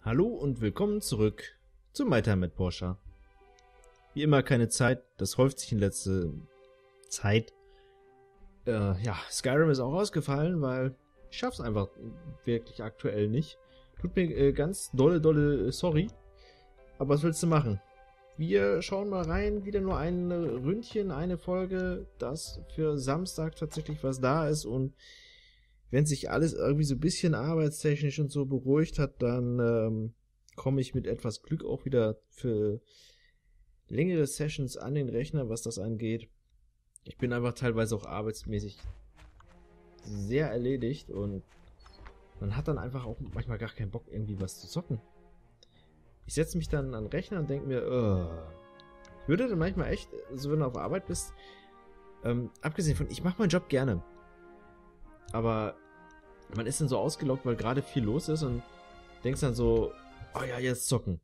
Hallo und willkommen zurück zu My Time at Portia. Wie immer keine Zeit, das häuft sich in letzter Zeit. Skyrim ist auch ausgefallen, weil ich schaff's einfach wirklich aktuell nicht. Tut mir ganz dolle sorry, aber was willst du machen? Wir schauen mal rein, wieder nur ein Ründchen, eine Folge, dass für Samstag tatsächlich was da ist, und wenn sich alles irgendwie so ein bisschen arbeitstechnisch und so beruhigt hat, dann komme ich mit etwas Glück auch wieder für längere Sessions an den Rechner, was das angeht. Ich bin einfach teilweise auch arbeitsmäßig sehr erledigt und man hat dann einfach auch manchmal gar keinen Bock, irgendwie was zu zocken. Ich setze mich dann an den Rechner und denke mir, ich würde dann manchmal echt, so wenn du auf Arbeit bist, abgesehen von, ich mache meinen Job gerne, aber man ist dann so ausgelaugt, weil gerade viel los ist und denkst dann so, oh ja, jetzt zocken.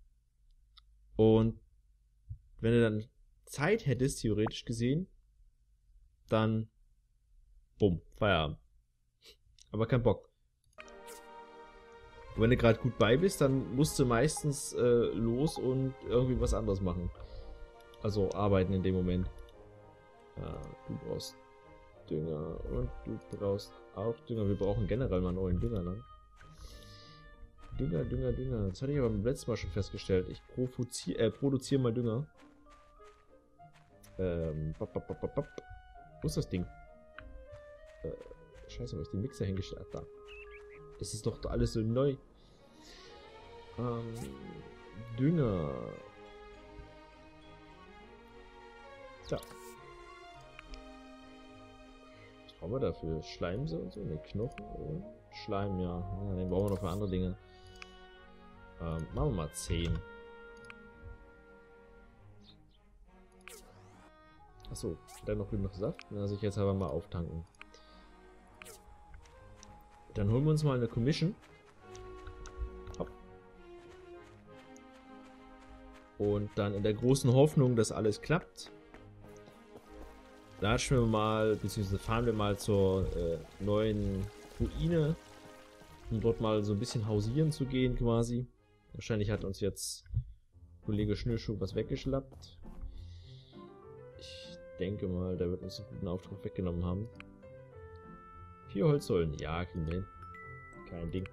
Und wenn du dann Zeit hättest, theoretisch gesehen, dann bumm, Feierabend. Aber kein Bock. Und wenn du gerade gut bei bist, dann musst du meistens los und irgendwie was anderes machen. Also arbeiten in dem Moment. Ja, du brauchst Dünger und du brauchst auch Dünger. Wir brauchen generell mal neuen Dünger, ne? Dünger. Das hatte ich aber beim letzten Mal schon festgestellt. Ich produziere mal Dünger. Wo ist das Ding? Scheiße, wo ich den Mixer hingestellt habe. Da. Es ist doch alles so neu. Dünger. Da. Was brauchen wir dafür? Schleimse und so? Ne, Knochen und Schleim, ja. Den brauchen wir noch für andere Dinge. Machen wir mal 10. Achso, dann noch genug Saft. Dann lasse ich jetzt aber mal auftanken. Dann holen wir uns mal eine Commission. Hopp. Und dann in der großen Hoffnung, dass alles klappt, latschen wir mal, beziehungsweise fahren wir mal zur neuen Ruine, um dort mal so ein bisschen hausieren zu gehen quasi. Wahrscheinlich hat uns jetzt Kollege Schnürschuh was weggeschlappt. Ich denke mal, der wird uns einen guten Auftrag weggenommen haben. 4 Holzsäulen, ja, kriegen wir hin. Kein Ding.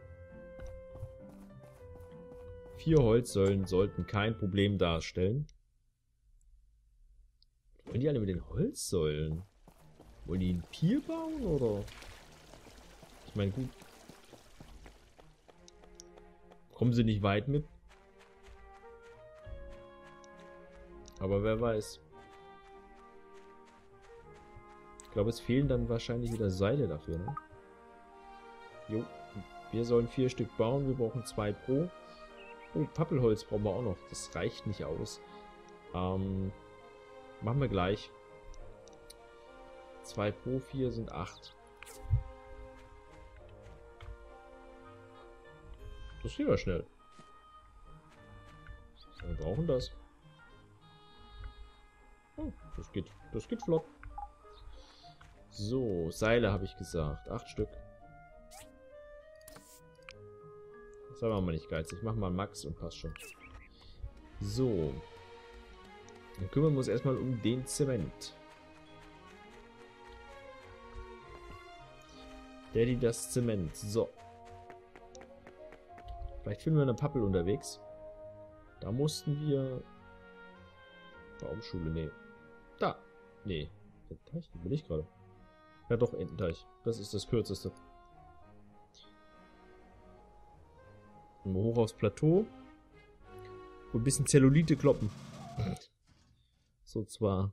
4 Holzsäulen sollten kein Problem darstellen. Wollen die alle mit den Holzsäulen? Wollen die ein Pier bauen, oder? Ich meine, gut. Kommen sie nicht weit mit? Aber wer weiß. Ich glaube, es fehlen dann wahrscheinlich wieder Seile dafür, ne? Jo. Wir sollen 4 Stück bauen. Wir brauchen 2 pro. Oh, Pappelholz brauchen wir auch noch. Das reicht nicht aus. Machen wir gleich. 2 pro 4 sind 8. Das geht ja schnell. Wir brauchen das. Oh, das geht flott. So, Seile habe ich gesagt. 8 Stück. Das war mal nicht geizig. Ich mache mal Max und passt schon. So. Dann kümmern wir uns erstmal um den Zement. Daddy, das Zement. So. Vielleicht finden wir eine Pappel unterwegs. Da mussten wir... Baumschule, nee. Da. Nee. Ententeich, wo bin ich gerade? Ja doch, Ententeich. Das ist das kürzeste. Mal hoch aufs Plateau. Und ein bisschen Zellulite kloppen. So zwar.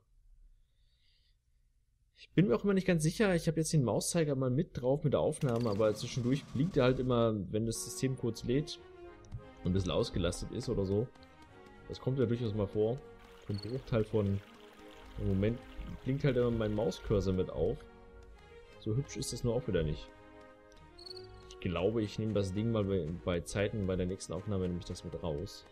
Ich bin mir auch immer nicht ganz sicher. Ich habe jetzt den Mauszeiger mal mit drauf mit der Aufnahme, aber zwischendurch blinkt er halt immer, wenn das System kurz lädt und ein bisschen ausgelastet ist oder so. Das kommt ja durchaus mal vor. Für einen Bruchteil von... Im Moment blinkt halt immer mein Mauscursor mit auf. So hübsch ist das nur auch wieder nicht. Ich glaube, ich nehme das Ding mal bei Zeiten, bei der nächsten Aufnahme nehme ich das mit raus.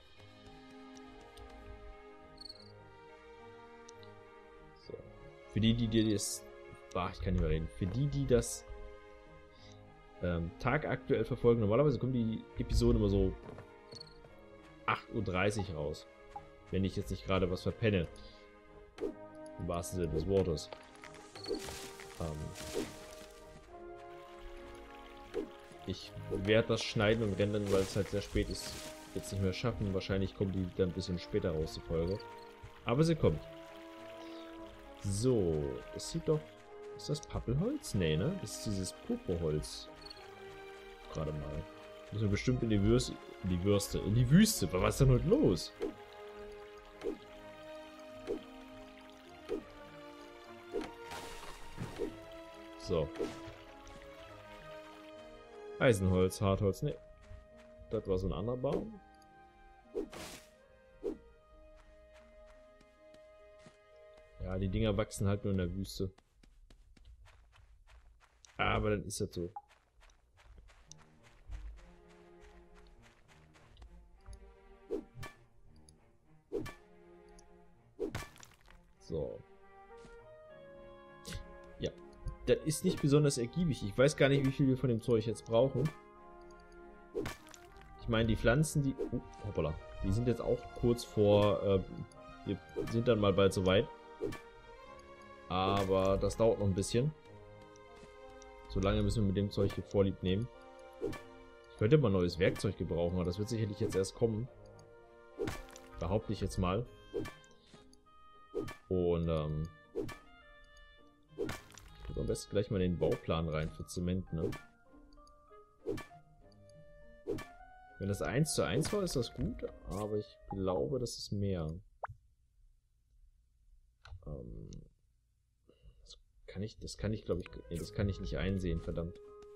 So. Für die das... ich kann nicht mehr reden. Für die das tagaktuell verfolgen, normalerweise kommen die Episoden immer so 8:30 Uhr raus. Wenn ich jetzt nicht gerade was verpenne. Im wahrsten Sinne des Wortes. Ich werde das schneiden und rendern, weil es halt sehr spät ist, jetzt nicht mehr schaffen. Wahrscheinlich kommt die dann ein bisschen später raus, die Folge. Aber sie kommt. So, das sieht doch... Ist das Pappelholz? Nee, ne? Das ist dieses Purpurholz. Gerade mal. Müssen wir bestimmt in die Würste. In die Wüste. Was ist denn heute los? So. Eisenholz, Hartholz, ne. Das war so ein anderer Baum. Ja, die Dinger wachsen halt nur in der Wüste. Aber dann ist das so. So. Ja. Das ist nicht besonders ergiebig. Ich weiß gar nicht, wie viel wir von dem Zeug jetzt brauchen. Ich meine, die Pflanzen, die... hoppala. Die sind jetzt auch kurz vor... wir sind dann mal bald soweit. Aber das dauert noch ein bisschen. Solange müssen wir mit dem Zeug hier Vorlieb nehmen. Ich könnte mal neues Werkzeug gebrauchen, aber das wird sicherlich jetzt erst kommen. Behaupte ich jetzt mal. Und ich würde am besten gleich mal den Bauplan rein für Zement, ne? Wenn das 1:1 war, ist das gut, aber ich glaube, das ist mehr. Das kann ich, glaube ich, nee, das kann ich nicht einsehen, verdammt.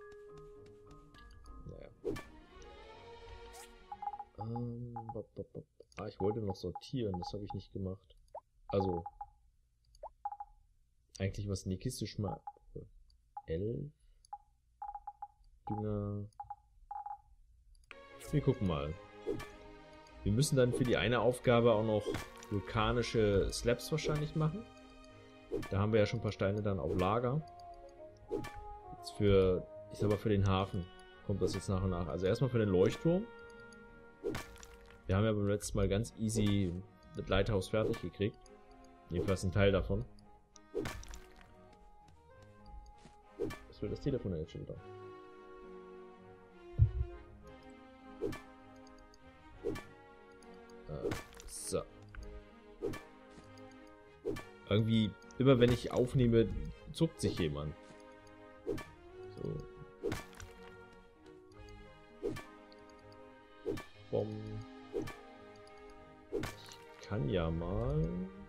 Naja. Ich wollte noch sortieren, das habe ich nicht gemacht. Also, eigentlich was in die Kiste schmeißen. 11 Dünger. Wir gucken mal. Wir müssen dann für die eine Aufgabe auch noch vulkanische Slabs wahrscheinlich machen. Da haben wir ja schon ein paar Steine dann auf Lager. Jetzt für, ich sag mal, für den Hafen kommt das jetzt nach und nach. Also erstmal für den Leuchtturm. Wir haben ja beim letzten Mal ganz easy das Lighthouse fertig gekriegt. Jedenfalls ein Teil davon. Was will das Telefon jetzt schon wieder? So. Irgendwie, immer wenn ich aufnehme, zuckt sich jemand. So. Bom. Ich kann ja mal...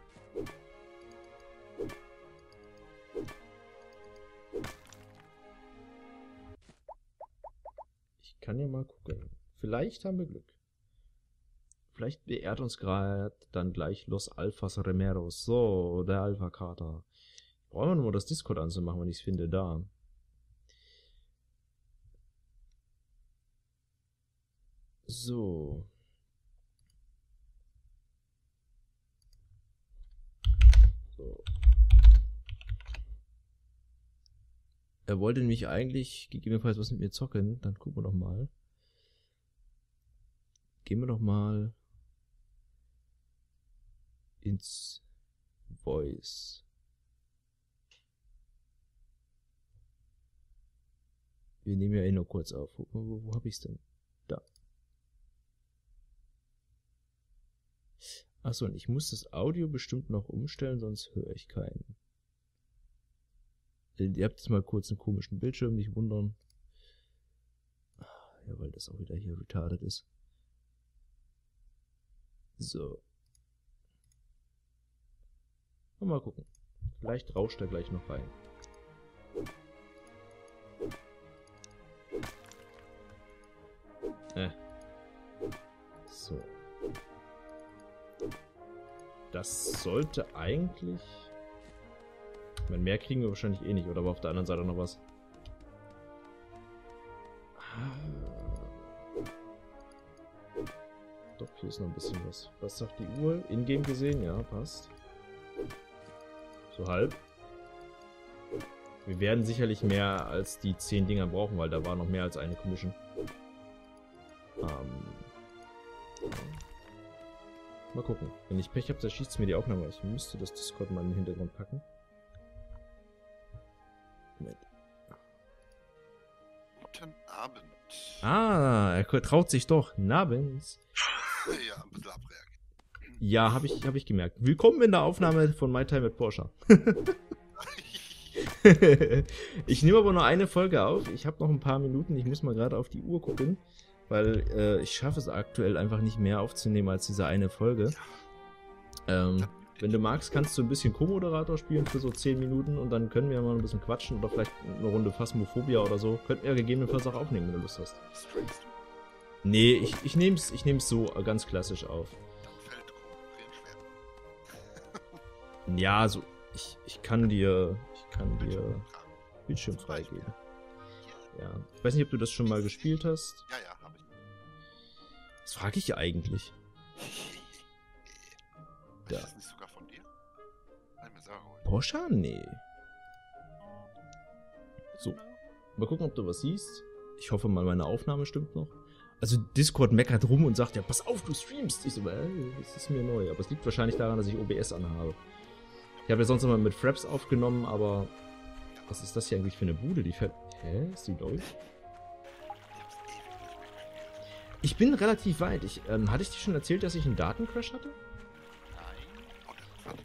Ich kann ja mal gucken. Vielleicht haben wir Glück. Vielleicht beehrt uns gerade dann gleich Los Alphas Remeros. So, der Alpha-Kater. Brauchen wir nur das Discord anzumachen, wenn ich es finde, da. So. So. Er wollte nämlich eigentlich gegebenenfalls was mit mir zocken. Dann gucken wir doch mal. Gehen wir doch mal ins Voice. Wir nehmen ja eh nur kurz auf. Wo habe ich es denn? Da. Achso, und ich muss das Audio bestimmt noch umstellen, sonst höre ich keinen. Ihr habt jetzt mal kurz einen komischen Bildschirm, nicht wundern. Ja, weil das auch wieder hier retarded ist. So. Mal gucken. Vielleicht rauscht er gleich noch rein. So. Das sollte eigentlich... Ich meine, mehr kriegen wir wahrscheinlich eh nicht, oder war auf der anderen Seite noch was? Doch, hier ist noch ein bisschen was. Was sagt die Uhr? Ingame gesehen? Ja, passt. So halb. Wir werden sicherlich mehr als die 10 Dinger brauchen, weil da war noch mehr als eine Commission. Mal gucken. Wenn ich Pech habe, dann schießt mir die Aufnahme aus. Ich müsste das Discord mal in den Hintergrund packen. Moment. Guten Abend. Ah, er traut sich doch. Nabends. Ja, ein bisschen abreagiert. Ja, hab ich gemerkt. Willkommen in der Aufnahme von My Time mit Porsche. Ich nehme aber nur eine Folge auf. Ich habe noch ein paar Minuten. Ich muss mal gerade auf die Uhr gucken. Weil ich schaffe es aktuell einfach nicht mehr aufzunehmen als diese eine Folge. Wenn du magst, kannst du ein bisschen Co-Moderator spielen für so 10 Minuten und dann können wir mal ein bisschen quatschen oder vielleicht eine Runde Phasmophobia oder so. Könnten wir gegebenenfalls auch aufnehmen, wenn du Lust hast. Streamst du? Nee, ich nehm's so ganz klassisch auf. Dann fällt Kooperieren schwer. Ja, so, ich kann dir Bildschirm freigeben. Ja. Ich weiß nicht, ob du das schon mal gespielt hast. Ja, habe ich. Was frage ich eigentlich? Ist Ja. das nicht sogar von dir? Nein, mir selber geholt. Porsche? Nee. So. Mal gucken, ob du was siehst. Ich hoffe mal, meine Aufnahme stimmt noch. Also Discord meckert rum und sagt, ja, pass auf, du streamst. Ich so, das ist mir neu. Aber es liegt wahrscheinlich daran, dass ich OBS anhabe. Ich habe ja sonst immer mit Fraps aufgenommen, aber was ist das hier eigentlich für eine Bude? Die fährt... Hä? Ist die neu? Ich hab's ewig nicht mehr gespielt. Ich bin relativ weit. Hatte ich dir schon erzählt, dass ich einen Datencrash hatte? Nein. Okay,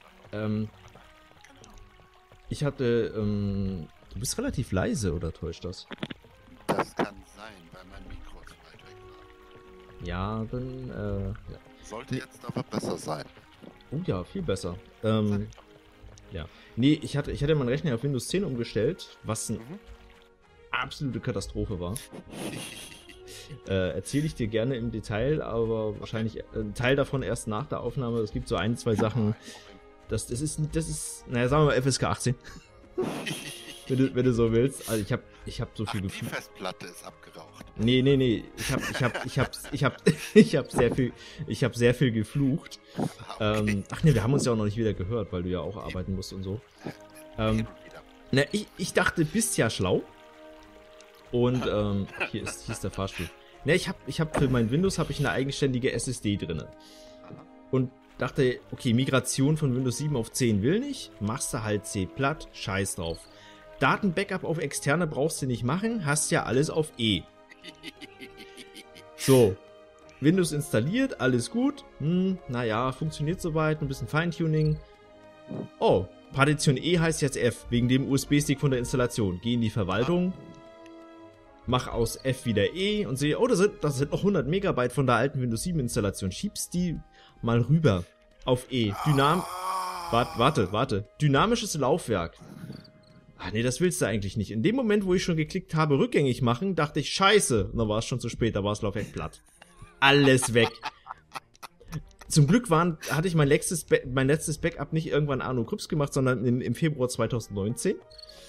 Ich hatte, du bist relativ leise, oder täuscht das? das kann sein, weil mein Mikro zu weit weg war. Ja, dann, ja. Sollte jetzt aber besser sein. Oh ja, viel besser. Sag ich doch. Ja. Nee, ich hatte meinen Rechner auf Windows 10 umgestellt, was eine Mhm. absolute Katastrophe war. Erzähle ich dir gerne im Detail, aber wahrscheinlich ein Teil davon erst nach der Aufnahme. Es gibt so ein, zwei Sachen, das ist, naja, sagen wir mal FSK 18. wenn du so willst. Also ich hab so Ach, viel die gefühlt. Festplatte ist abgeraucht. Nee. Ich hab sehr viel geflucht. Okay. Ach nee, wir haben uns ja auch noch nicht wieder gehört, weil du ja auch arbeiten musst und so. Hin und wieder. Na, ich dachte, bist ja schlau. Und hier ist der Fahrstuhl. Ne, ich hab für mein Windows habe ich eine eigenständige SSD drinne. Und dachte, okay, Migration von Windows 7 auf 10 will nicht, machst du halt C platt, scheiß drauf. Datenbackup auf externe brauchst du nicht machen, hast ja alles auf E. So, Windows installiert, alles gut. Naja, funktioniert soweit, ein bisschen Feintuning. Oh, Partition E heißt jetzt F, wegen dem USB-Stick von der Installation. Geh in die Verwaltung, mach aus F wieder E und sehe, oh, das sind noch 100 Megabyte von der alten Windows 7 Installation. Schiebst die mal rüber auf E. Warte. Dynamisches Laufwerk. Ach nee, das willst du eigentlich nicht. In dem Moment, wo ich schon geklickt habe, rückgängig machen, dachte ich, scheiße. Und dann war es schon zu spät, da war das Laufwerk platt. Alles weg. Zum Glück hatte ich mein letztes Backup nicht irgendwann Arno Krups gemacht, sondern im Februar 2019.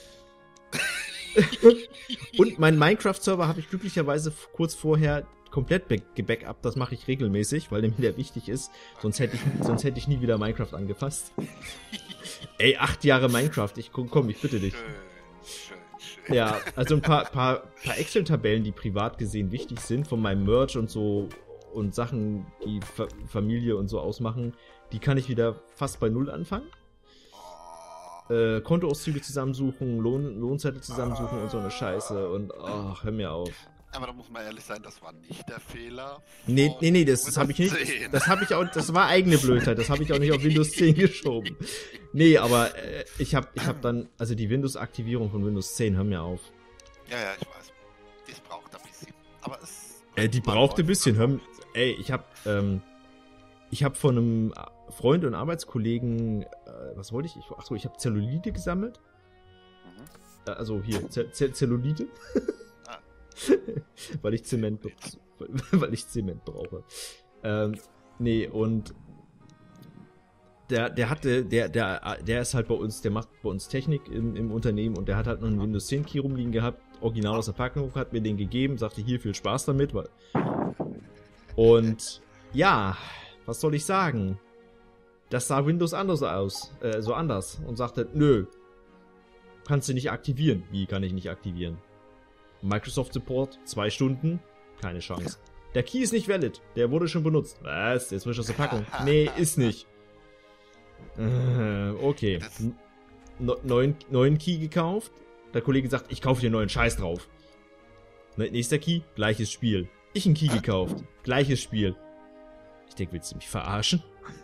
Und meinen Minecraft-Server habe ich glücklicherweise kurz vorher komplett gebackupt. Das mache ich regelmäßig, weil der mir wichtig ist. Sonst hätte ich nie wieder Minecraft angefasst. Ey, 8 Jahre Minecraft. Komm, ich bitte dich. Schön. Ja, also ein paar Excel-Tabellen, die privat gesehen wichtig sind, von meinem Merch und so und Sachen, die Familie und so ausmachen, die kann ich wieder fast bei Null anfangen. Kontoauszüge zusammensuchen, Lohnzettel zusammensuchen und so eine Scheiße und ach, hör mir auf. Aber da muss man ehrlich sein, das war nicht der Fehler. Nee, das habe ich nicht. Das war eigene Blödheit, das habe ich auch nicht auf Windows 10 geschoben. Nee, aber ich hab dann, also die Windows-Aktivierung von Windows 10, hör mir auf. Ja, ich weiß. Das braucht ein bisschen. Aber es. Die braucht ein bisschen, ich hab von einem Freund und Arbeitskollegen, was wollte ich? Achso, ich habe Zellulite gesammelt. Also hier, Zellulite. weil ich Zement brauche. Nee, und der ist halt bei uns, der macht bei uns Technik im Unternehmen und der hat halt noch einen Windows 10 Key rumliegen gehabt, original aus der Packung, hat mir den gegeben, sagte hier viel Spaß damit, und ja, was soll ich sagen? Das sah Windows anders aus, so anders und sagte, nö, kannst du nicht aktivieren. Wie kann ich nicht aktivieren? Microsoft Support, 2 Stunden, keine Chance. Der Key ist nicht valid. Der wurde schon benutzt. Was? Der ist frisch aus der Packung. Nee, ist nicht. Okay. Neuen Key gekauft. Der Kollege sagt, ich kaufe dir einen neuen Scheiß drauf. Nächster Key, gleiches Spiel. Ich einen Key gekauft. Gleiches Spiel. Ich denke, willst du mich verarschen?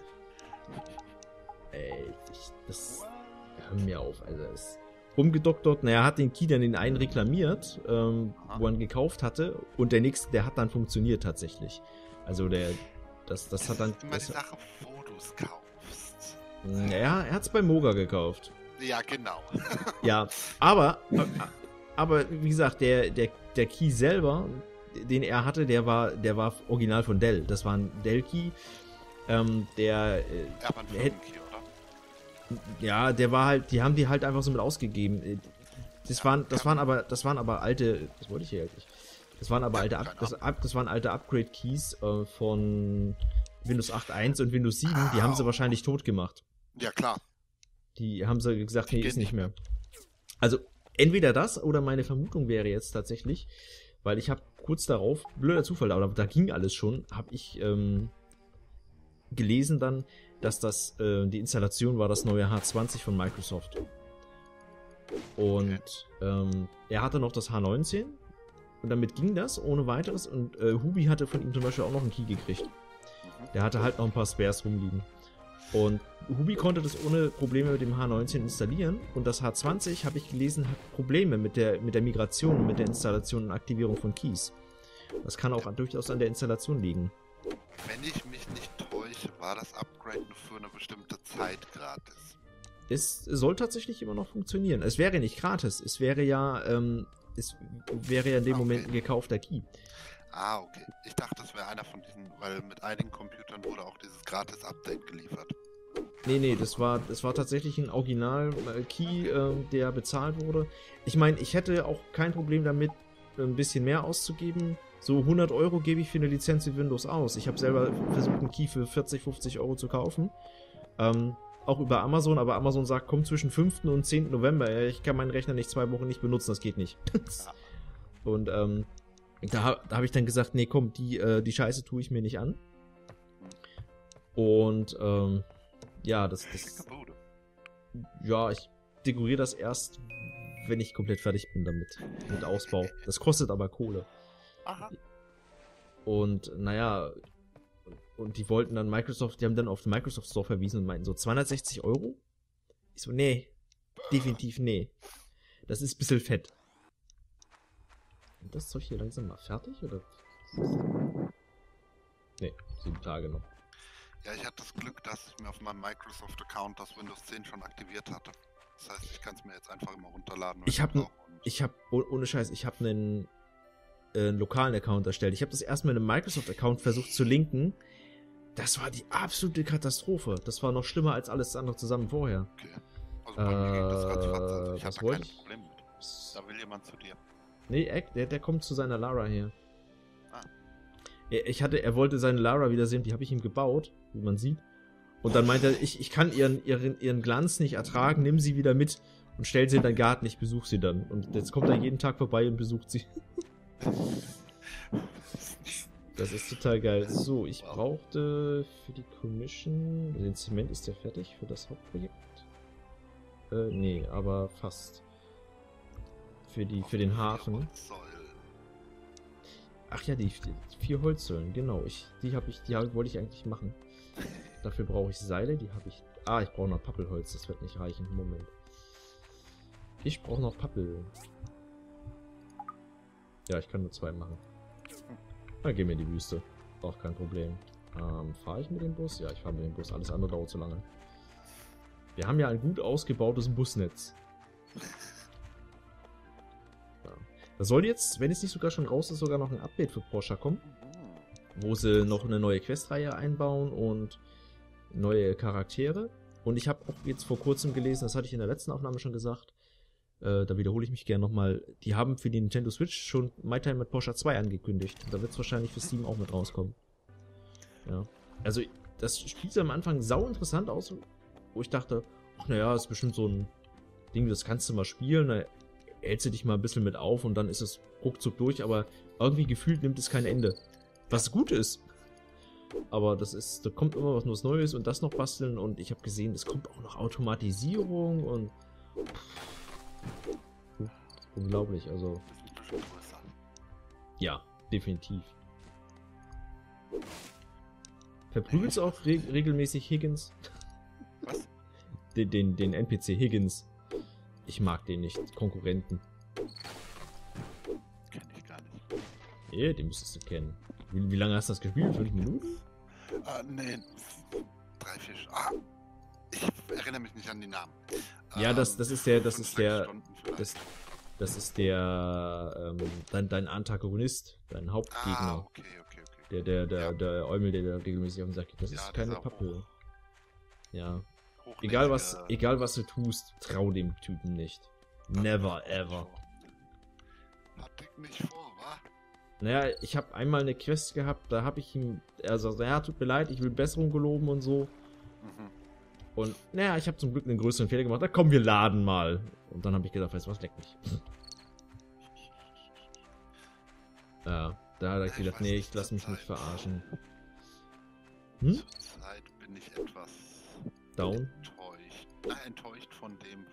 Ey, hör mir auf, also es rumgedoktert. Naja, er hat den Key dann den einen reklamiert, wo er ihn gekauft hatte, und der nächste, der hat dann funktioniert tatsächlich. Also das hat dann... Das ist immer die Sache, wo du es kaufst. Naja, er hat es bei Moga gekauft. Ja, genau. Ja, aber wie gesagt, der Key selber, den er hatte, der war original von Dell. Das war ein Dell-Key. Ja, aber ein Firmenkey, oder? Ja, der war halt, die haben die halt einfach so mit ausgegeben. Das waren aber alte, das wollte ich hier halt nicht. Das waren aber alte Upgrade-Keys von Windows 8.1 und Windows 7, die haben sie wahrscheinlich tot gemacht. Ja, klar. Die haben sie gesagt, nee, ist nicht mehr. Also, entweder das oder meine Vermutung wäre jetzt tatsächlich, weil ich habe kurz darauf, blöder Zufall, aber da ging alles schon, habe ich gelesen dann, dass das die Installation war, das neue H20 von Microsoft. Und er hatte noch das H19 und damit ging das ohne weiteres, und Hubi hatte von ihm zum Beispiel auch noch einen Key gekriegt. Der hatte halt noch ein paar Spares rumliegen. Und Hubi konnte das ohne Probleme mit dem H19 installieren, und das H20, habe ich gelesen, hat Probleme mit der Migration, mit der Installation und Aktivierung von Keys. Das kann auch durchaus an der Installation liegen. Wenn ich mich nicht täusche, war das Upgrade nur für eine bestimmte Zeit gratis. Es soll tatsächlich immer noch funktionieren. Es wäre nicht gratis, es wäre ja in dem Moment ein gekaufter Key. Ah, okay. Ich dachte, das wäre einer von diesen, weil mit einigen Computern wurde auch dieses Gratis-Update geliefert. Nee, das war tatsächlich ein Original-Key, der bezahlt wurde. Ich meine, ich hätte auch kein Problem damit, ein bisschen mehr auszugeben. So 100 € gebe ich für eine Lizenz für Windows aus. Ich habe selber versucht, einen Key für 40, 50 € zu kaufen. Auch über Amazon, aber Amazon sagt, komm zwischen 5. und 10. November. Ich kann meinen Rechner nicht 2 Wochen nicht benutzen, das geht nicht. Und da habe ich dann gesagt, nee, komm, die Scheiße tue ich mir nicht an. Und ja, ja, ich dekoriere das erst, wenn ich komplett fertig bin damit, mit Ausbau. Das kostet aber Kohle. Aha. Und naja, und die wollten dann die haben dann auf den Microsoft Store verwiesen und meinten so 260 €? Ich so, nee, definitiv nee. Das ist ein bisschen fett. Und das Zeug hier langsam mal fertig, oder? Nee, 7 Tage noch. Ja, ich hatte das Glück, dass ich mir auf meinem Microsoft-Account das Windows 10 schon aktiviert hatte. Das heißt, ich kann es mir jetzt einfach immer runterladen. Ohne Scheiß, ich habe einen lokalen Account erstellt. Ich habe das erst mit einem Microsoft-Account versucht zu linken. Das war die absolute Katastrophe. Das war noch schlimmer als alles andere zusammen vorher. Okay. Also bei mir geht das ratzfatz. Ich was habe da wollte kein Problem mit. Da will jemand zu dir. Nee, der kommt zu seiner Lara hier. Ah. Er wollte seine Lara wiedersehen, die habe ich ihm gebaut, wie man sieht. Und dann meinte er, ich kann ihren Glanz nicht ertragen, nimm sie wieder mit und stell sie in deinen Garten, ich besuche sie dann. Und jetzt kommt er jeden Tag vorbei und besucht sie. Das ist total geil. So, ich brauchte für die Commission... Den Zement, ist der fertig für das Hauptprojekt? Nee, aber fast. Für den Hafen. Ach ja, die 4 Holzsäulen, genau. Die wollte ich eigentlich machen. Dafür brauche ich Seile, die habe ich... ich brauche noch Pappelholz, das wird nicht reichen. Moment. Ich brauche noch Pappel. Ja, ich kann nur 2 machen. Dann gehen wir in die Wüste. Auch kein Problem. Fahre ich mit dem Bus? Ja, ich fahre mit dem Bus. Alles andere dauert zu lange. Wir haben ja ein gut ausgebautes Busnetz. Ja. Da soll jetzt, wenn es nicht sogar schon raus ist, sogar noch ein Update für Porsche kommen. Wo sie noch eine neue Questreihe einbauen und neue Charaktere. Und ich habe auch jetzt vor kurzem gelesen, das hatte ich in der letzten Aufnahme schon gesagt, da wiederhole ich mich gerne nochmal, die haben für die Nintendo Switch schon My Time at Porsche 2 angekündigt. Da wird es wahrscheinlich für Steam auch mit rauskommen. Ja. Also, das Spiel sah am Anfang sau interessant aus, wo ich dachte, ach naja, das ist bestimmt so ein Ding, das kannst du mal spielen, da hältst du dich mal ein bisschen mit auf und dann ist es ruckzuck durch, aber irgendwie gefühlt nimmt es kein Ende. Was gut ist. Aber da kommt immer was Neues und das noch basteln und ich habe gesehen, es kommt auch noch Automatisierung und unglaublich, also Das ist ein bisschen größer. ja, definitiv. Verprügelst du auch regelmäßig Higgins? Was? Den NPC Higgins. Ich mag den nicht. Konkurrenten. Kenn ich gar nicht. Den müsstest du kennen. Wie lange hast du das gespielt? 5 Minuten? Nee. 3, 4. Ich erinnere mich nicht an die Namen. Ja, das ist der, das ist der, Stunden vielleicht. das ist der, dein Antagonist, dein Hauptgegner. Okay. Der Eumel, der da regelmäßig auf den Sack geht. Das Ja, ist keine dieser Pappe. Ja. hochnäsige- Egal was du tust, trau dem Typen nicht. Never ever. Hatte ich nicht vor, wa? Naja, ich habe einmal eine Quest gehabt, da habe ich ihm, er sagte, ja, tut mir leid, ich will Besserung geloben und so. Mhm. Und naja, ich habe zum Glück einen größeren Fehler gemacht, da komm, wir laden mal. Und dann habe ich gedacht, weißt du was, leck mich. Ja, da habe ich gedacht, nee, ich lasse mich nicht verarschen. Hm? Zurzeit bin ich etwas Down? enttäuscht. Enttäuscht von dem,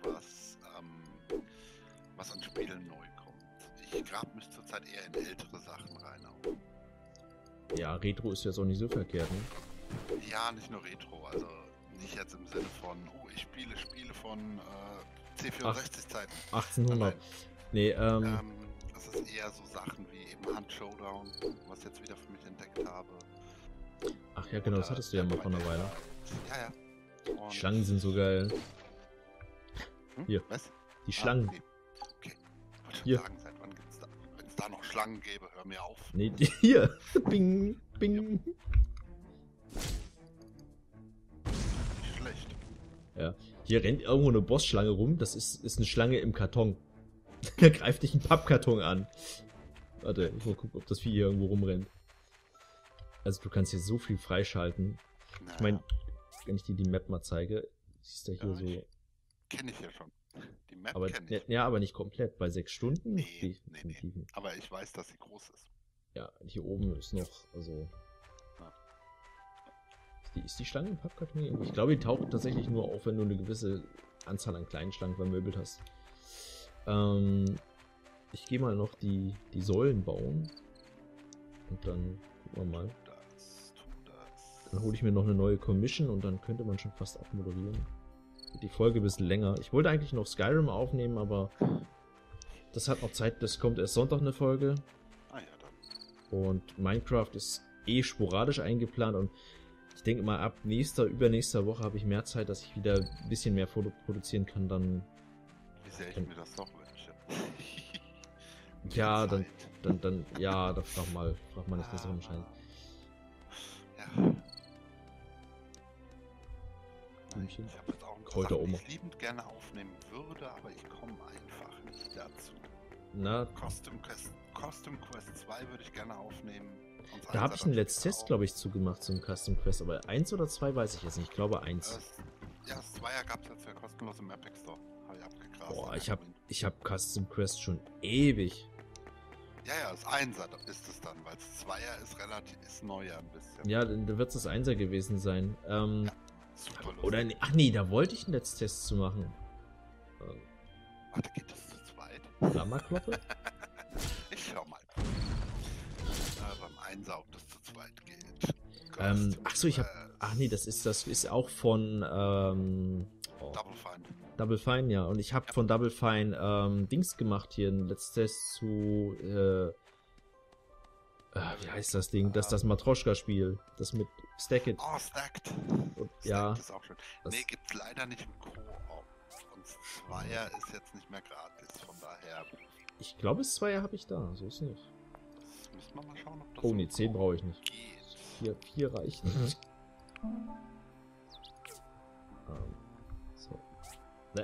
was an Spielen neu kommt. Ich grab mich zurzeit eher in ältere Sachen rein. Ja, Retro ist jetzt auch nicht so verkehrt, ne? Ja, nicht nur Retro, also nicht jetzt im Sinne von, ich spiele Spiele von C64-Zeiten. 1800. Nee, Das ist eher so Sachen wie eben Hunt Showdown, was ich jetzt wieder für mich entdeckt habe. ach ja, genau, das hattest du ja mal vor einer Weile. Ja. Und, Die Schlangen sind so geil. Hier. Was? Die Schlangen. Nee. Okay. Ich wollte Hier. sagen, seit wann gibt's da? Wenn es da noch Schlangen gäbe, hör mir auf. Nee, hier. Bing, bing. Nicht schlecht. Ja. Hier rennt irgendwo eine Bossschlange rum. Das ist eine Schlange im Karton. Der greift dich einen Pappkarton an. Warte, ich mal gucken, ob das Vieh hier irgendwo rumrennt. Also du kannst hier so viel freischalten. Naja, Ich meine, wenn ich dir die Map mal zeige, siehst du hier Ja, so. kenne ich ja schon. Die Map Aber kenne ich. ja, aber nicht komplett. Bei 6 Stunden? Nee. Definitiv nicht. Aber ich weiß, dass sie groß ist. Ja, hier oben ist noch, also. Ja. Ist die Schlange im Pappkarton irgendwie? Ich glaube, die taucht tatsächlich nur auf, wenn du eine gewisse Anzahl an kleinen Schlangen vermöbelt hast. Ich gehe mal noch die Säulen bauen. Und dann gucken wir mal. Tu das. Dann hole ich mir noch eine neue Commission und dann könnte man schon fast abmoderieren. Die Folge ein bisschen länger. Ich wollte eigentlich noch Skyrim aufnehmen, aber das hat noch Zeit. Das kommt erst Sonntag eine Folge. Ja, dann. Und Minecraft ist sporadisch eingeplant und ich denke mal ab übernächster Woche habe ich mehr Zeit, dass ich wieder ein bisschen mehr produzieren kann. Dann Wie sehr ich mir das doch wünsche. ja, Zeit. dann ja, da frag mal nicht das wahrscheinlich. Ja. Blümchen. Ich habe jetzt auch ein paar Kräuteroma. Sachen, die ich liebend gerne aufnehmen würde, aber ich komme einfach nicht dazu. Na, Custom Quest 2 würde ich gerne aufnehmen. da habe ich einen Let's Test, glaube ich, zugemacht zum Custom Quest, aber 1 oder 2 weiß ich jetzt nicht. Ich glaube 1. Ja, das 2er gab es jetzt ja kostenlos im Epic Store. Habe ich abgegrast. Boah, ich hab Custom Quest schon ewig. Ja, das 1er ist es dann, weil das 2er ist neuer ein bisschen. Ja, dann wird es das 1er gewesen sein. Super lustig. Oder, ach nee, da wollte ich einen Let's Test zu machen. Warte, geht das zu zweit? Flammerkloppe? Ich schau mal. Beim 1er, ob das zu zweit geht. Ach so, ach nee, das ist auch von, Double Fine. Double Fine, ja. Und ich habe von Double Fine, Dings gemacht hier, ein Let's Test zu, wie heißt das Ding? Das Matroschka-Spiel. Das mit Stack It. Oh, Stacked. Und, Stacked ja. ist auch schön. Nee, gibt's leider nicht im Koop. Und 2er ist jetzt nicht mehr gratis, von daher. Ich glaube, das 2er habe ich da. So ist nicht. Das müssen wir mal schauen, ob das Oh nee, 10 brauche ich nicht. geht. 4 reichen. So. Ne.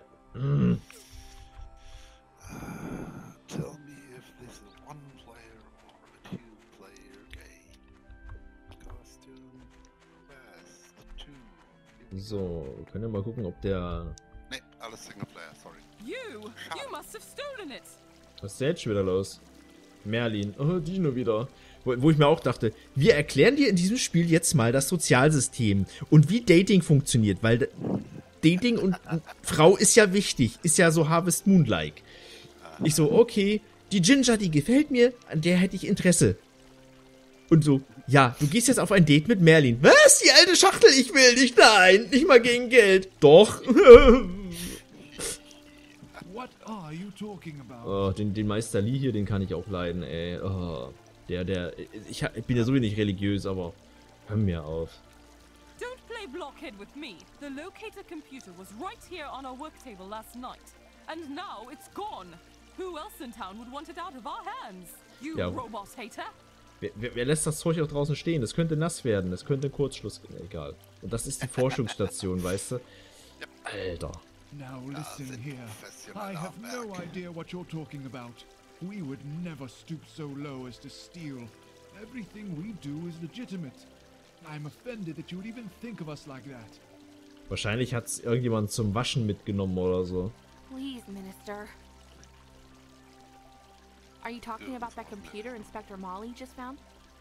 Tell me if this is a one-player or a two-player game. Costume Quest 2. So, können wir mal gucken, ob der. Nee, alles Singleplayer, sorry. You must have stolen it. Was ist denn jetzt schon wieder los? Merlin. Oh, Dino wieder. Wo ich mir auch dachte, wir erklären dir in diesem Spiel jetzt mal das Sozialsystem und wie Dating funktioniert, weil Dating und Frau ist ja wichtig, ist ja so Harvest Moon-like. Ich so, okay, die Ginger, die gefällt mir, an der hätte ich Interesse. Und so, ja, du gehst jetzt auf ein Date mit Merlin. Was? Die alte Schachtel? Ich will nicht. Nein, nicht mal gegen Geld. Doch. What are you talking about? Oh, den Meister Lee hier, den kann ich auch leiden, ey. Oh, ich bin ja sowieso nicht religiös, aber hör mir auf. Don't play blockhead with me. The locator computer was right here on our work table last night. And now it's gone. Who else in town would want it out of our hands? You Ja. robot-hater? Wer lässt das Zeug auch draußen stehen? Das könnte nass werden, das könnte ein Kurzschluss geben, egal. Und das ist die Forschungsstation, weißt du? Alter. Now listen here. I have no idea what you're talking about. We would never stoop so low as to steal. Everything we do is legitimate. I'm offended that you would even think of us like that. Wahrscheinlich hat es irgendjemand zum Waschen mitgenommen oder so. Please, Minister. Are you talking about that computer Inspector Molly just found?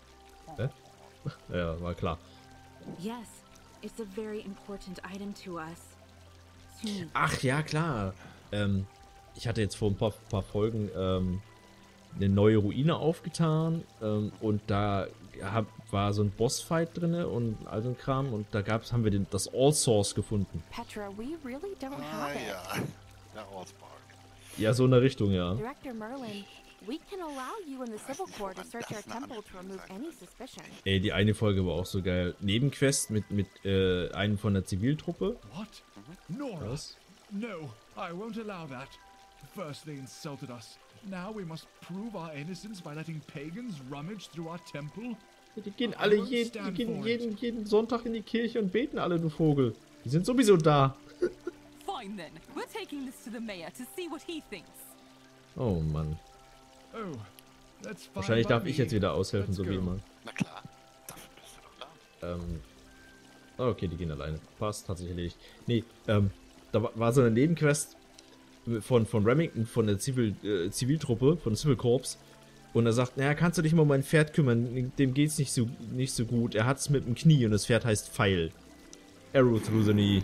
Ja, war klar. Yes, it's a very important item to us. To me. Ach ja, klar. Ich hatte jetzt vor ein paar Folgen eine neue Ruine aufgetan und da war so ein Bossfight drin und all so ein Kram und da haben wir das All Source gefunden. Petra, we really don't have it. Ja. Der Allspark. Ja, so in der Richtung, ja. Director Merlin, we can allow you and the Civil Corps to search our temple to remove any suspicion. Ey, die eine Folge war auch so geil. Nebenquest mit einem von der Ziviltruppe. What? Nora? Was? No, I won't allow that. First they insulted us. Now we must prove our innocence by letting pagans rummage through our temple? Die gehen alle jeden Sonntag in die Kirche und beten alle, du Vogel. Die sind sowieso da. Fine then. We're taking this to the mayor to see what he thinks. Oh Mann. Oh, that's fine. Wahrscheinlich by darf ich me. jetzt wieder aushelfen, Let's so wie go. immer. Na klar. Dafür bist du doch da. Okay, die gehen alleine. Passt, hat sich erledigt. Nee, da war so eine Nebenquest von Remington, von der Ziviltruppe, von Civil Corps. Und er sagt, naja, kannst du dich mal um mein Pferd kümmern? Dem geht's nicht so gut. Er hat's mit dem Knie und das Pferd heißt Pfeil. Arrow through the knee.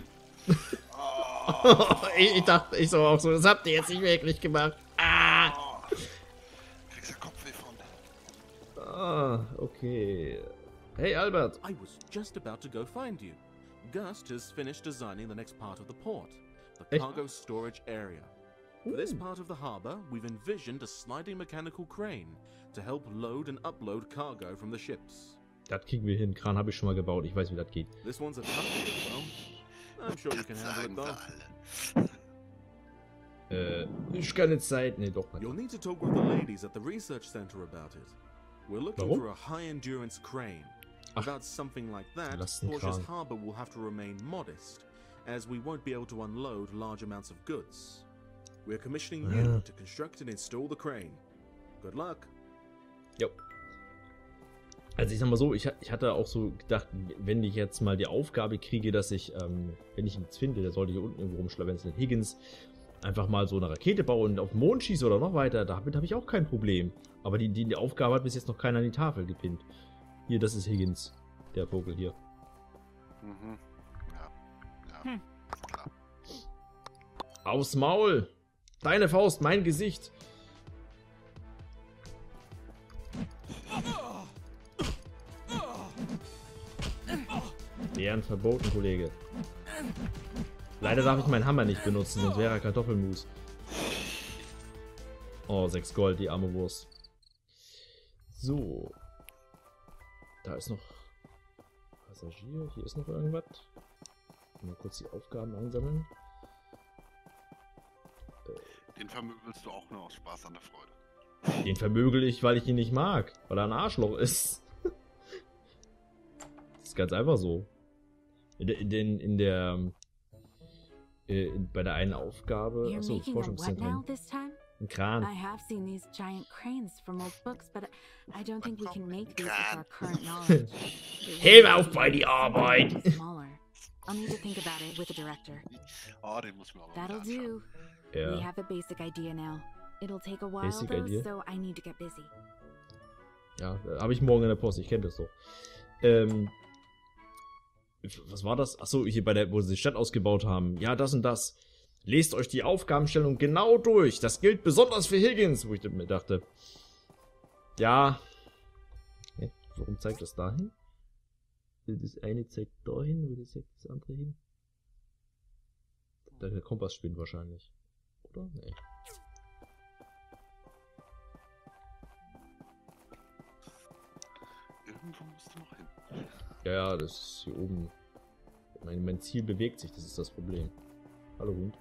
Ich dachte, ich so auch so, das habt ihr jetzt nicht wirklich gemacht. Kriegst du Kopfweh von. Ah, okay. Hey Albert. I was just about to go find you. Gust has finished designing the next part of the port, the Echt? cargo storage area. For this part of the harbor, we've envisioned a sliding mechanical crane to help load and upload cargo from the ships. Das kriegen wir hin. Kran habe ich schon mal gebaut. Ich weiß, wie das geht. This one's a toughie as well. I'm sure you can handle it Sagen sie though. alle. Ich keine Zeit. Nee, doch nicht. You'll need to talk with the ladies at the research center about it. We're looking Warum? for a high-endurance crane. Ach. Without something like that, Lass einen Portia's Kran. harbor will have to remain modest, as we won't be able to unload large amounts of goods. We're commissioning you to construct and install the crane. Good luck. Jo. Also ich sag mal so, ich hatte auch so gedacht, wenn ich jetzt mal die Aufgabe kriege, dass ich, wenn ich ihn jetzt finde, der sollte hier unten irgendwo rumschlawenzeln, Higgins, einfach mal so eine Rakete baue und auf den Mond schieße oder noch weiter, damit habe ich auch kein Problem. Aber die Aufgabe hat bis jetzt noch keiner an die Tafel gepinnt. Hier, das ist Higgins, der Vogel hier. Mhm. Ja. Ist klar. Aufs Maul! Deine Faust, mein Gesicht! Bären verboten, Kollege. Leider darf ich meinen Hammer nicht benutzen, sonst wäre er Kartoffelmus. Oh, 6 Gold, die arme Wurst. So. Da ist noch Passagier. Hier ist noch irgendwas. Mal kurz die Aufgaben einsammeln. Den vermöbelst du auch nur aus Spaß an der Freude. Den vermögel ich, weil ich ihn nicht mag. Weil er ein Arschloch ist. Das ist ganz einfach so. Bei der einen Aufgabe. You're Achso, making a what now Forschungszentrum. this time? Ein Kran. I have seen these giant cranes from old books, but I don't think we can make these with our current knowledge. Hilf auf bei die Arbeit! Smaller. I'll need to think about it with the director. Oh, den muss man aber That'll wieder anschauen. do. Ja. We have a basic idea now. It'll take a while Basic though, idea? so I need to get busy. Ja, habe ich morgen in der Post, ich kenne das doch. Was war das? Achso, hier bei der, wo sie die Stadt ausgebaut haben. Ja, das und das. Lest euch die Aufgabenstellung genau durch. Das gilt besonders für Higgins, wo ich mir dachte. Ja. Warum zeigt das dahin? Das eine zeigt dahin, oder zeigt das andere hin? Der Kompass spinnt wahrscheinlich. Oder? Nee. Irgendwo musst du noch hin. Ja, das ist hier oben. Mein Ziel bewegt sich, das ist das Problem. Hallo Hund.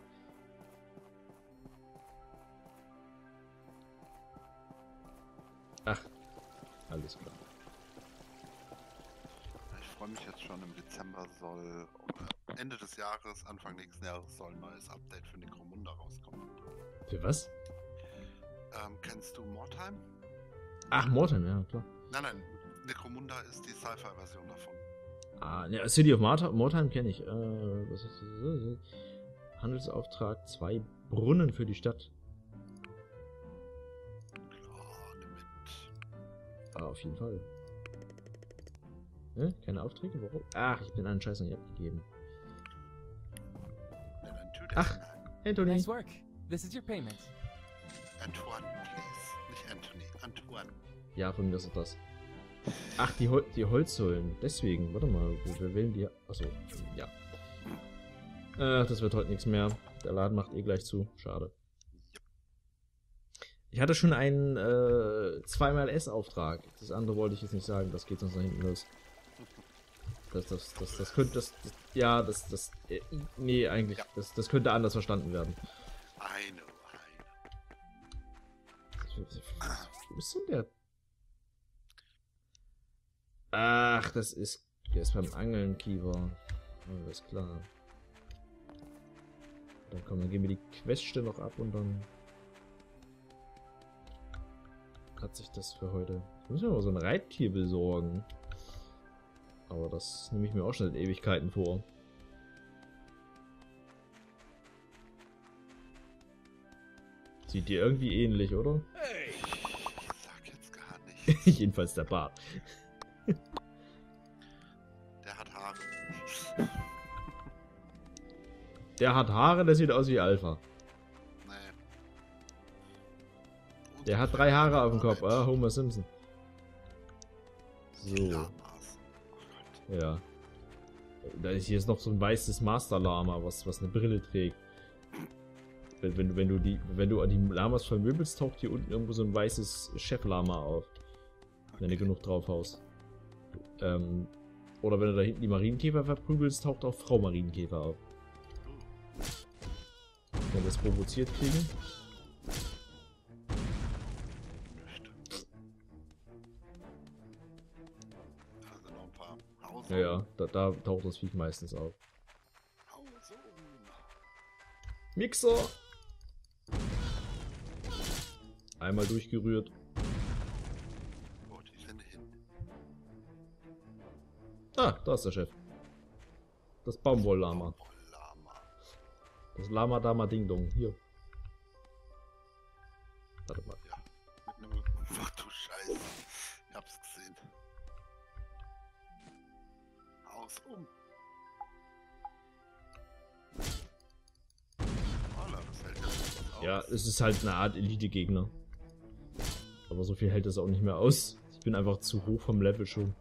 Ach, alles klar. Ich freue mich jetzt schon, im Dezember soll, oder Ende des Jahres, Anfang nächsten Jahres soll ein neues Update für Necromunda rauskommen. Für was? Kennst du Mordheim? Ach, Mordheim, ja, klar. Nein, Necromunda ist die Sci-Fi-Version davon. Ah, ne, City of Mordheim kenne ich. Was ist das? Handelsauftrag, 2 Brunnen für die Stadt. Klar, nimm mit. Ah, auf jeden Fall. Ne? Keine Aufträge? Warum? Ach, ich bin einen Scheiß nicht abgegeben. Nimm ein Tüte. Ach, Anthony. Nice work. This is your payment. Antoine, please. Nicht Anthony, Antoine. Ja, von mir ist das. Ach, die Holzsäulen. Deswegen, warte mal, wir wählen die. Achso, ja. Ach, das wird heute nichts mehr. Der Laden macht eh gleich zu. Schade. Ich hatte schon einen 2x-S-Auftrag. Das andere wollte ich jetzt nicht sagen, das geht sonst nach hinten los. Das könnte, nee, eigentlich, Ja. das könnte anders verstanden werden. I know. Wo ist denn der? Ach, der ist beim Angeln, Kiva. Oh, das ist klar. Dann komm, dann gehen wir die Queste noch ab und dann hat sich das für heute. Ich muss mir mal so ein Reittier besorgen. Aber das nehme ich mir auch schon seit Ewigkeiten vor. Sieht dir irgendwie ähnlich, oder? Ich sag jetzt gar nichts. Jedenfalls der Bart. Der hat Haare. Der hat Haare, der sieht aus wie Alpha. Nee. Der hat 3 Haare auf dem Kopf, Homer Simpson. So, Lamas. Oh Gott. ja. Da ist hier noch so ein weißes Master Lama, was eine Brille trägt. Wenn du an die Lamas vermöbelst, taucht hier unten irgendwo so ein weißes Chef-Lama auf. Wenn du genug drauf haust. Oder wenn du da hinten die Marienkäfer verprügelst, taucht auch Frau Marienkäfer auf. Wenn wir das provoziert kriegen. Also noch ein paar Hausen. Ja, da taucht das Viech meistens auf. Hausen. Mixer! Einmal durchgerührt. Wo die sind hin? Ah, da ist der Chef. Das Baumwolllama. Oh, Lama. Das Lama Dama Ding Dong. Hier. Warte mal. Ja. Mit einem. Ach du Scheiße. Ich hab's gesehen. Haus um. Holla, das hält jetzt was aus. Ja, es ist halt eine Art Elite-Gegner. Aber so viel hält es auch nicht mehr aus. Ich bin einfach zu hoch vom Level schon.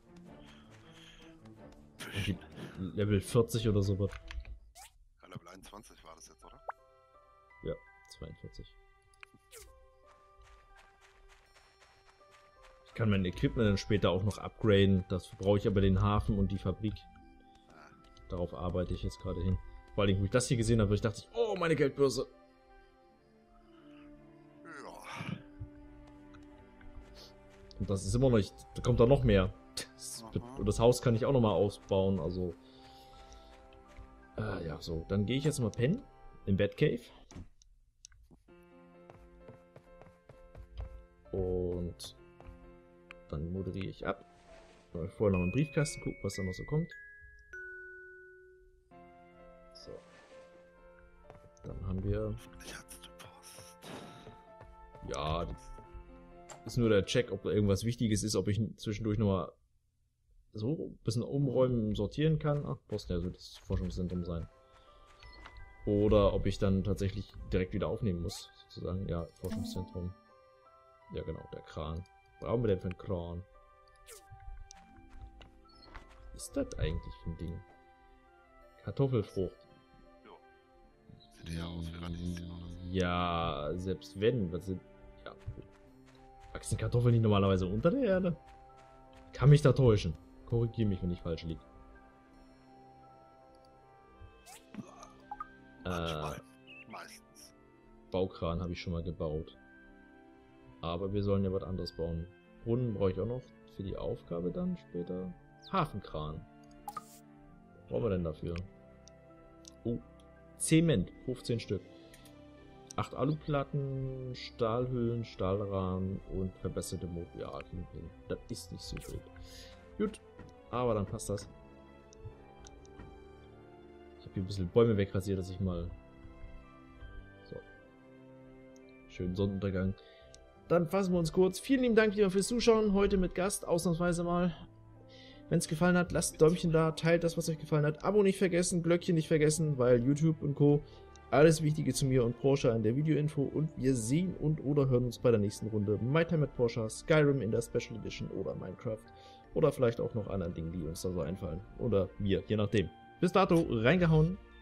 Irgendwie Level 40 oder so was. Ja, Level 21 war das jetzt, oder? Ja, 42. Ich kann mein Equipment dann später auch noch upgraden. Dafür brauche ich aber den Hafen und die Fabrik. Darauf arbeite ich jetzt gerade hin. Vor allem, wo ich das hier gesehen habe, dachte ich, oh, meine Geldbörse. Ja. Und das ist immer noch nicht, da kommt da noch mehr. Und das Haus kann ich auch noch mal ausbauen, also. Ja, so. Dann gehe ich jetzt mal pennen. Im Batcave. Und dann moderiere ich ab. Vorher noch mal im Briefkasten gucken, was da noch so kommt. So. Dann haben wir. Ich hat's die Post. Ja, Ist nur der Check, ob da irgendwas Wichtiges ist, ob ich zwischendurch nochmal so ein bisschen umräumen, sortieren kann. Ach, Posten, ja, soll das Forschungszentrum sein. Oder ob ich dann tatsächlich direkt wieder aufnehmen muss, sozusagen. Ja, Forschungszentrum. Ja, genau, der Kran. Was brauchen wir denn für einen Kran? Was ist das eigentlich für ein Ding? Kartoffelfrucht. Sieht eher aus wie Radieschen, oder? Ja, selbst wenn. Was sind. Ja, gut. Wachsen Kartoffeln nicht normalerweise unter der Erde? Kann mich da täuschen. Korrigiere mich, wenn ich falsch liege. Manchmal. Meistens. Baukran habe ich schon mal gebaut. Aber wir sollen ja was anderes bauen. Brunnen brauche ich auch noch für die Aufgabe dann später. Hafenkran. Was brauchen wir denn dafür? Oh, Zement, 15 Stück. 8 Aluplatten, Stahlhüllen, Stahlrahmen und verbesserte Motor. Ja, das ist nicht so wild. Gut, aber dann passt das. Ich habe hier ein bisschen Bäume wegrasiert, dass ich mal... So. Schönen Sonnenuntergang. Dann fassen wir uns kurz. Vielen lieben Dank wieder fürs Zuschauen. Heute mit Gast, ausnahmsweise mal. Wenn es gefallen hat, lasst ein Däumchen da, teilt das, was euch gefallen hat. Abo nicht vergessen, Glöckchen nicht vergessen, weil YouTube und Co. Alles Wichtige zu mir und Porsche an der Videoinfo. Und wir sehen und oder hören uns bei der nächsten Runde. My Time at Porsche, Skyrim in der Special Edition oder Minecraft. Oder vielleicht auch noch anderen Dingen, die uns da so einfallen. Oder mir, je nachdem. Bis dato, reingehauen.